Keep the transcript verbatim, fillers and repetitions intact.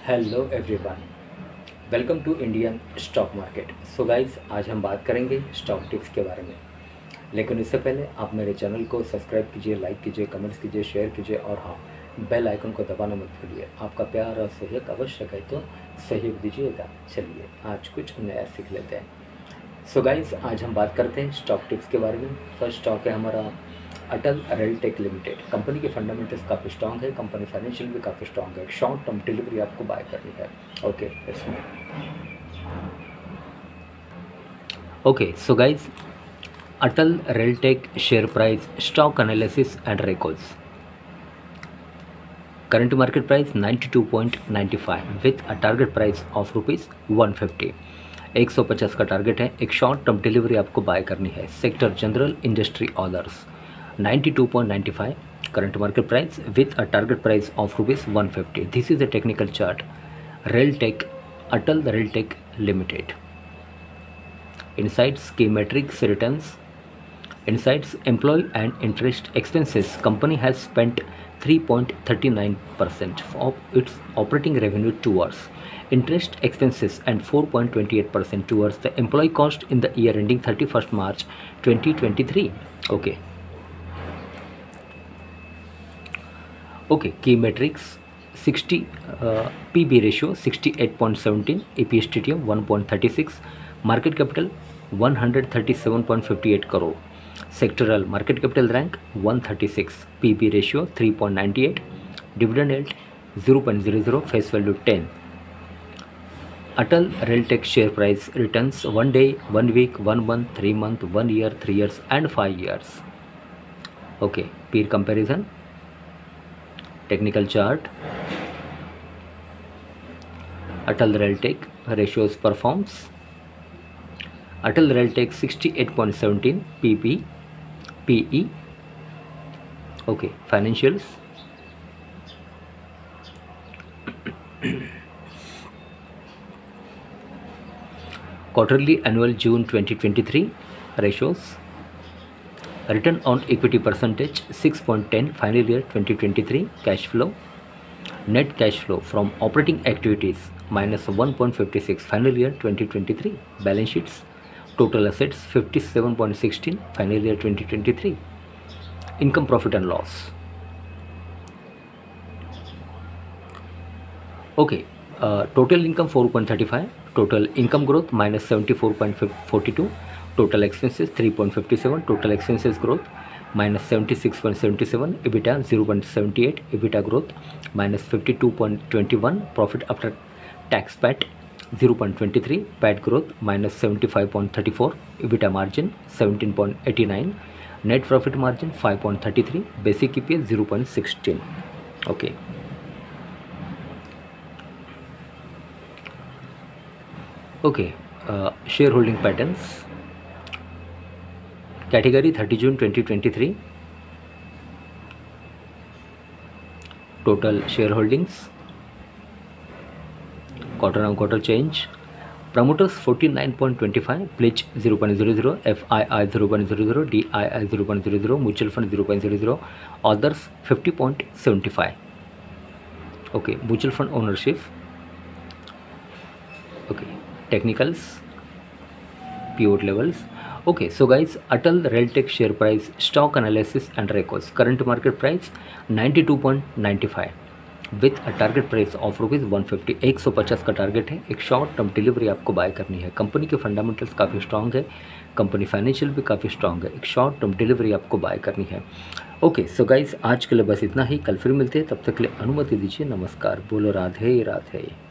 Hello everyone, welcome to Indian stock market. So guys, आज हम बात करेंगे स्टॉक टिप्स के बारे में। लेकिन इससे पहले आप मेरे चैनल को सब्सक्राइब कीजिए, लाइक कीजिए, कमेंट्स कीजिए, शेयर कीजिए और हाँ, बेल आइकन को दबाना मत भूलिए। आपका प्यार और सहयोग आवश्यक है, तो सहयोग दीजिएगा। चलिए आज कुछ नया सीख लेते हैं। सो गाइस, आज हम बात करते हैं स्टॉक टिप्स के बारे में। फर्स्ट स्टॉक है हमारा अटल रेलटेक लिमिटेड। कंपनी के फंडामेंटल्स काफ़ी स्ट्रॉन्ग है, कंपनी फाइनेंशियल भी काफ़ी स्ट्रॉन्ग है। एक शॉर्ट टर्म डिलीवरी आपको बाय करनी है। ओके इसमें okay so guys, Atal Realtech share price, stock analysis and records. Current market price ninety two point ninety five with a target price of rupees one fifty. एक सौ पचास का target है। एक शॉर्ट टर्म डिलीवरी आपको buy करनी है। Sector general industry orders ninety two point ninety five current market price with a target price of rupees one fifty. This is a technical chart. Railtech, Atal Railtech Limited. Insights, key metrics, returns. Insights, employee and interest expenses. Company has spent three point three nine percent of its operating revenue towards interest expenses and four point two eight percent towards the employee cost in the year ending thirty-first March twenty twenty-three. Okay. Okay, key metrics, sixty uh, P B ratio sixty-eight point one seven, E P S T T M one point three six, market capital one hundred thirty-seven point five eight crore, sectoral market capital rank one thirty-six, P B ratio three point nine eight, dividend yield zero point zero zero, face value ten. Atal Railtech share price returns one day, one week, one month, three month, one year, three years and five years. Okay, peer comparison. Technical chart. Atal Railtech ratios performs. Atal Railtech sixty-eight point one seven P B P E. Okay, financials. Quarterly annual June twenty twenty-three ratios. Return on equity percentage six point one zero final year twenty twenty-three. Cash flow, net cash flow from operating activities minus one point five six final year twenty twenty-three. Balance sheets, total assets fifty-seven point one six final year twenty twenty-three. Income, profit and loss. Okay, uh, total income four point three five, total income growth minus seventy-four point four two, total expenses three point five seven, total expenses growth minus seventy-six point seven seven, EBITDA zero point seven eight, EBITDA growth minus fifty-two point two one, profit after tax P A T zero point two three, P A T growth minus seventy-five point three four, EBITDA margin seventeen point eight nine, net profit margin five point three three, basic E P S zero point one six. Okay. Okay, uh, shareholding patterns. Category thirty June twenty twenty-three. Total shareholdings. Quarter on quarter change. Promoters forty-nine point two five, pledge zero point zero zero, F I I zero point zero zero, D I I zero point zero zero, mutual fund zero point zero zero, others fifty point seven five. Okay, mutual fund ownership. Okay, technicals, pivot levels. Okay, so guys, Atal Railtech share price, stock analysis and records. Current market price ninety-two point nine five with a target price of rupees one fifty. एक सौ पचास का target है। एक short term delivery आपको buy करनी है। Company के फंडामेंटल्स काफ़ी स्ट्रांग है, कंपनी फाइनेंशियल भी काफ़ी स्ट्रांग है। एक शॉर्ट टर्म डिलीवरी आपको बाय करनी है। ओके सो गाइज, आज के लिए बस इतना ही। कल फिर मिलते हैं, तब तक के लिए अनुमति दीजिए। नमस्कार। बोलो राधे राधे।